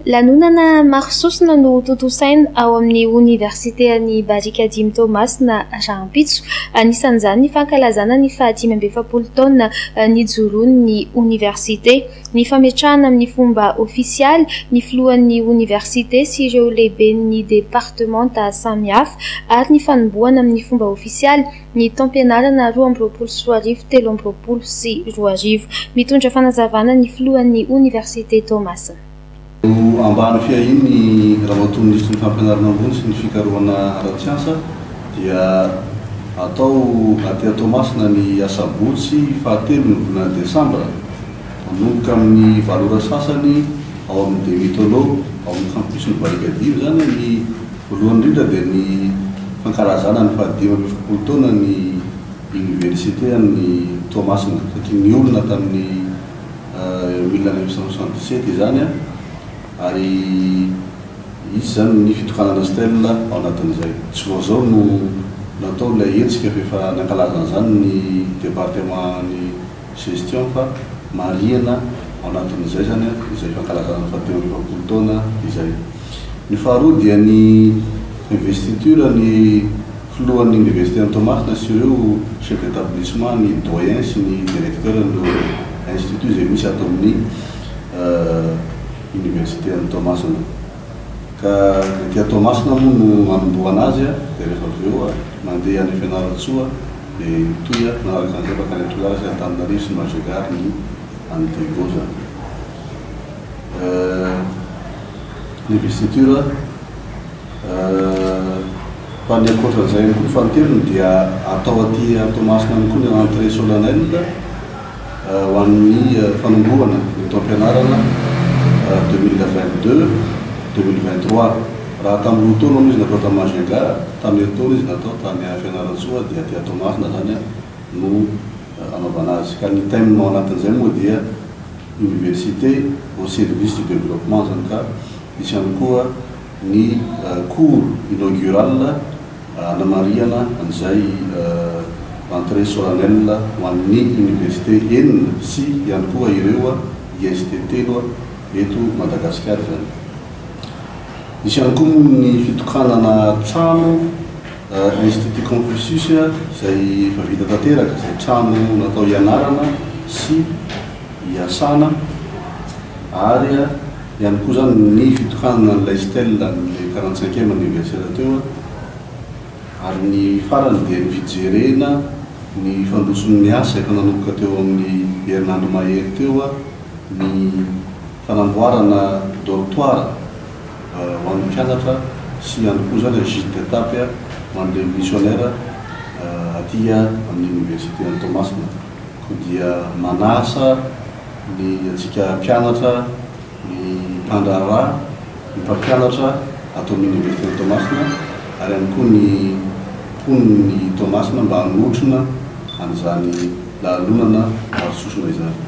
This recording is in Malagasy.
Lanonana maro sosona no tontosaina ao amin'ny Université an'i Barika Dimy Toamasina Rahampitso. Anisan'izany ny fankalazana ny 570 taona nijoroan'ny université, ny fametrahana amin'ny fomba ofisialy ny filohan'ny université sy ireo lehiben'ny départementa samihafa ary ny fanombohana amin'ny fomba ofisialy ny taom-pianarana 2024 sy 2025. Mitondra fanazavana ny filohan'ny Université Toamasina. Ambany fiahiny raha mahatonministry ny fampianarana ambony sy ny fikarohana ara-tsiansa dia atao aty Toamasina ny asabotsy 7 ny volana Desambra manomboka amin'ny 7 ora sasany ao amin'ny Demitolo ao amin'ny campusin'ny Barika Dimy zany ny voalohany indrindra dia ny fankalazana ny 570 taona ny université an'ny Toamasina satria ny olona tamin'ny 1977 zany ary izy zany ny fitokanana stèle ao anatin'izay. Tsy voazao no natao ilay hetsika rehefa nankalaza zany ny département ny gestion fa marihana ao anatin'izay zany izay fankalazana 570 taona izay. Ny faharoa dia ny investiture ny filohan'ny université ny Toamasina sy ireo chef d'établissement ny doyen sy ny directeur no institut izay misy ato amin'ny Université ny Toamasina. Ka ety Toamasina moa no anombohana azy dia rehefa avy eo mandeha any Fianaratsoa dia toy manaraka an'izay bakany Toliara sy Antananarivo sy Majunga ny any Tegoza. Investiture fa ny ankoatran'izay ihany koa ny fanontelony dia atao aty Toamasina ihany koa ny entrée solennelle ho an'ny fanombohana ny taom-pianarana 2022-2023. Raha tamin'ny taona izy natao tamin'ny Majunga, tamin'ny taona izy natao tany Fianaratsoa dia aty Toamasina zany no anaovana azy. Ka ny thème ao anatin'izay moa dia université au service du développement zany ka misy ihany koa ny cours inaugural anamariana an'izay entrée solennelle ho an'ny université enina sy ihany koa ireo IST telo eto Madagasikara zany. Misy ihany koa ny fitokanana trano Institut Confucius izay efa vita tanteraka, izay trano natao ianarana sy iasana ary ihany koa zany ny fitokanana n'ilay stèle ny 45e anniversaire teo ary ny farany dia ny fijerena ny fandroson'ny asa efa nanomboka teo amin'ny herinandro mahery teo ny fanamboarana dortoir ho an'ny mpianatra sy ihany koa zany gîte d'étape ho an'ilay missionnaire aty amin'ny université ny Toamasina. Ko dia manasa ny atsika mpianatra ny mpandraharaha ny mpampianatra atao amin'ny université ny Toamasina ary ihany koa ny mponiny Toamasina mba hanotrona an'izany lalonana maro sosona izany.